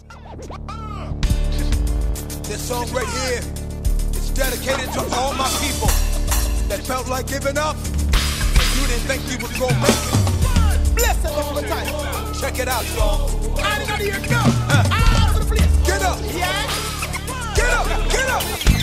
This song right here is dedicated to all my people that felt like giving up. You didn't think you was gonna make it. Bless it all the time. Check it out, y'all. I ain't gonna hear it go. All over the place. Get up. Yeah. Get up. Get up.